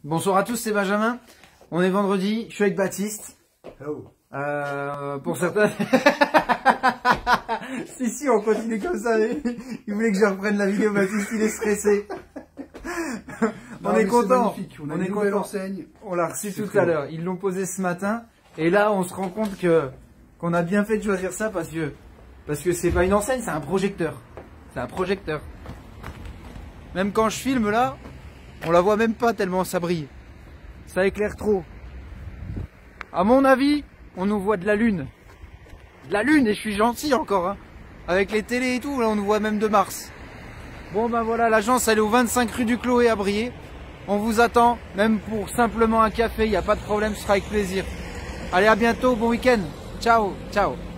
Bonsoir à tous, c'est Benjamin. On est vendredi, je suis avec Baptiste. Hello. Pour certains... si, on continue comme ça. Il voulait que je reprenne la vidéo, Baptiste, il est stressé. On est content. On a une nouvelle enseigne. On l'a reçu tout à l'heure. Ils l'ont posé ce matin. Et là, on se rend compte qu'on a bien fait de choisir ça parce que c'est pas une enseigne, c'est un projecteur. C'est un projecteur. Même quand je filme là, on la voit même pas tellement ça brille. Ça éclaire trop. À mon avis, on nous voit de la lune. De la lune, et je suis gentil encore. Hein. Avec les télés et tout, là on nous voit même de Mars. Bon ben voilà, l'agence elle est au 25 rue du Clos et à Briey. On vous attend, même pour simplement un café, il n'y a pas de problème, ce sera avec plaisir. Allez, à bientôt, bon week-end. Ciao, ciao.